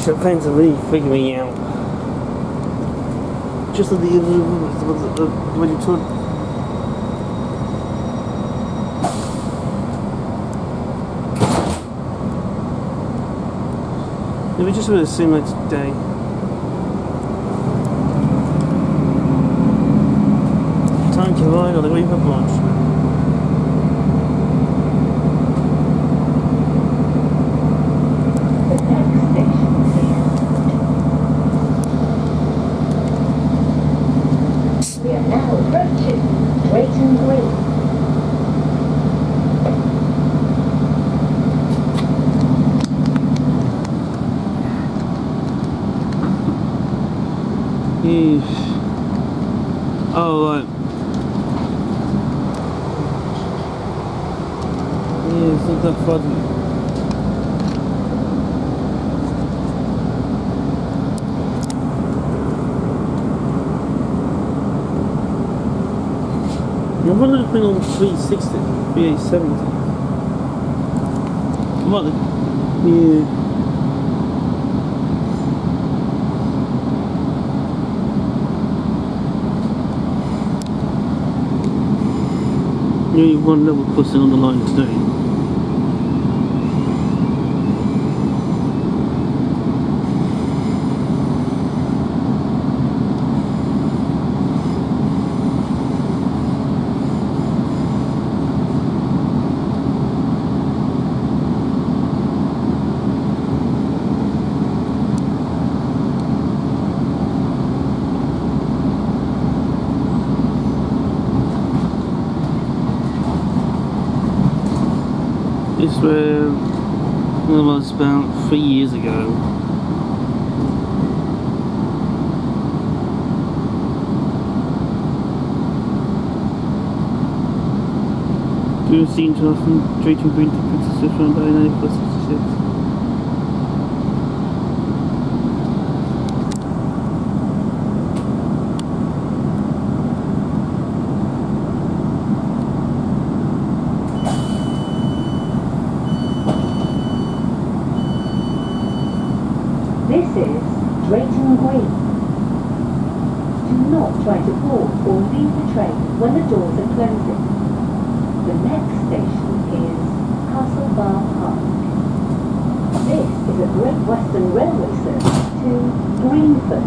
electric fence are really freaking me out. Just at the when you told. It was just really similar today. Time to ride on the Greenford Branch Line. We are now approaching Drayton Green. Oh, right. Yeah, it's not that funny. I wanted to bring on 360, 3870. What? Yeah. Only one level crossing on the line today. This was about 3 years ago. Do you see to from Drayton Green to Princess Different by 9466? This is Drayton Green. Do not try to board or leave the train when the doors are closing. The next station is Castle Bar Park. This is a Great Western Railway service to Greenford.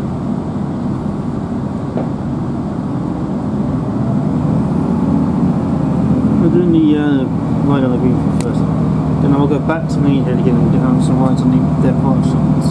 We're doing the ride on the Greenford first. Then I'll go back to Maidenhead again and down some rides on their branch lines.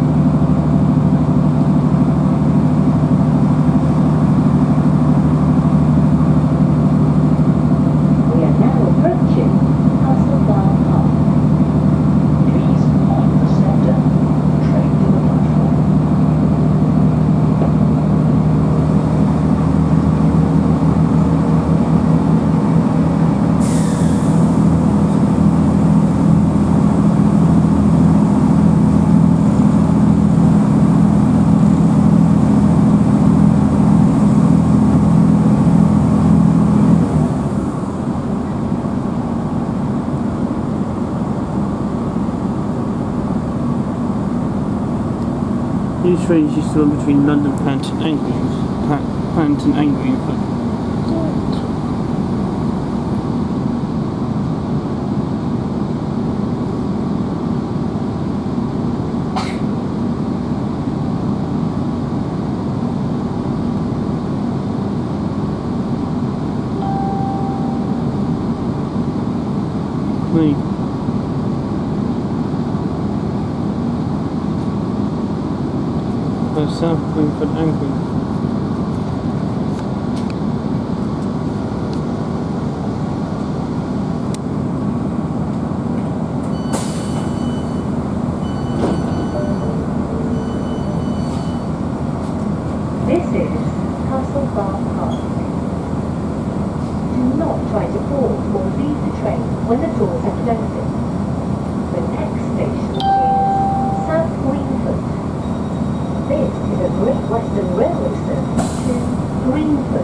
These trains used to run between London, Panton and Greenford. South Greenford and Greenford. This is Castle Bar Park. Do not try to board or leave the train when the doors are closing. The next station is South Greenford. This is a Great Western Railway service to Greenford.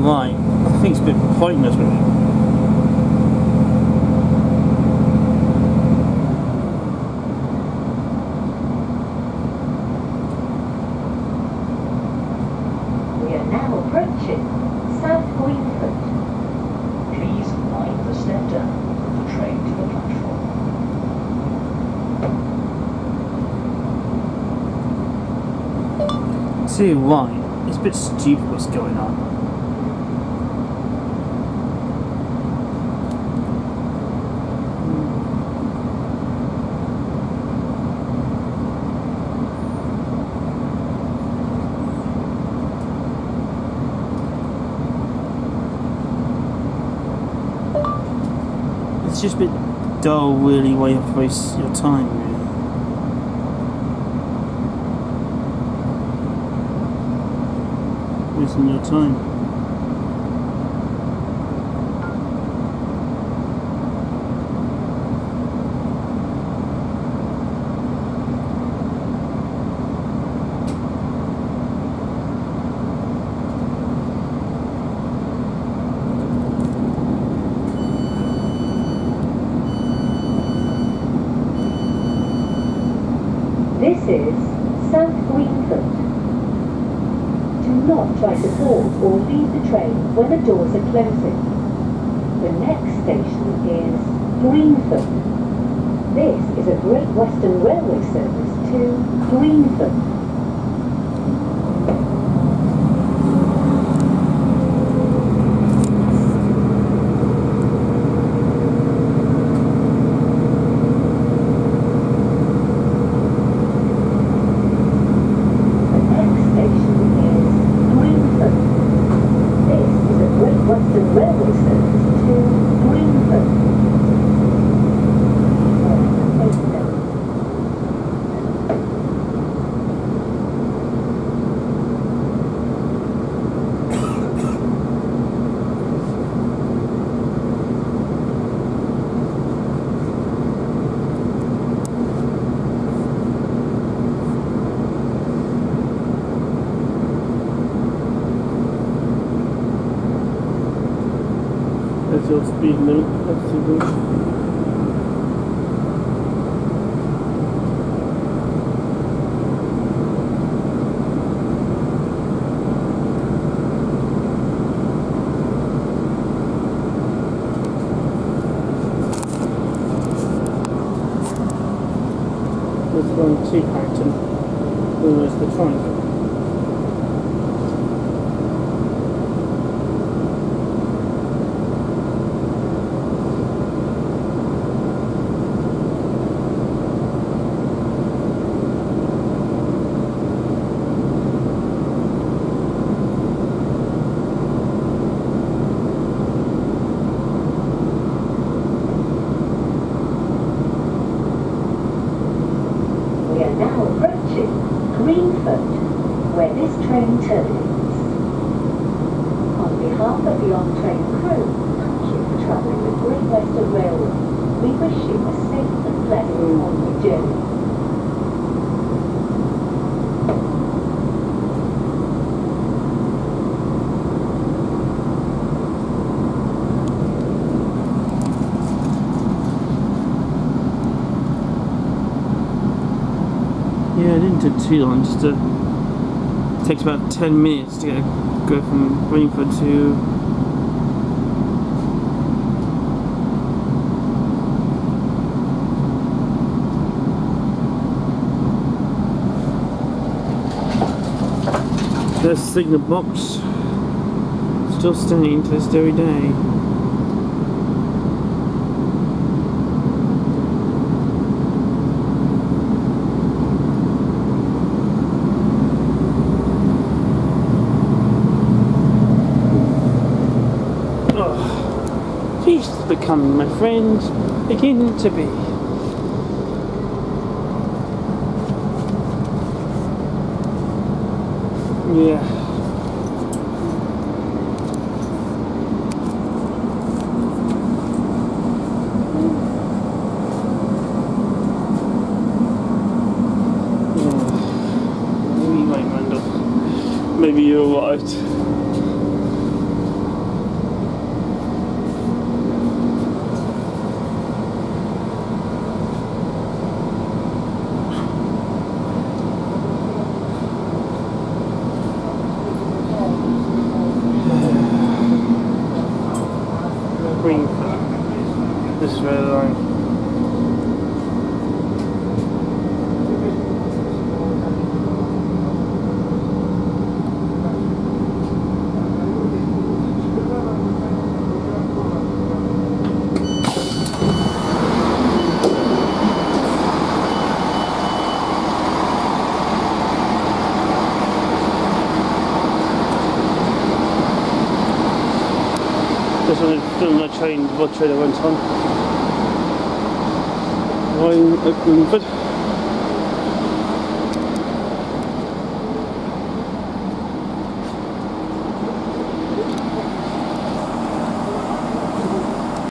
why. I think it's a bit pointless really. We are now approaching South Greenford. Please mind the step down of the train to the platform. See why? It's a bit stupid what's going on. It's just a bit dull, really, where you have to waste your time, really. Wasting your time. This is South Greenford. Do not try to board or leave the train when the doors are closing. The next station is Greenford. This is a Great Western Railway service to Greenford. That's your speed limit, that's too good. Let's go on to Harrington. Where's the triangle? We are now approaching Greenford, where this train terminates. On behalf of the on-train crew, thank you for travelling with Great Western Railway. We wish you a safe and pleasant onward journey. Yeah, it didn't take too long, just it takes about 10 minutes to go from Greenford to the signal box, still standing to this very day. Peace is becoming, my friends, beginning to be. Yeah. Maybe you're right, Randall. Maybe you're right. Greenford. This is where the line. This one filmed the train, what train I went on. Line at Greenford.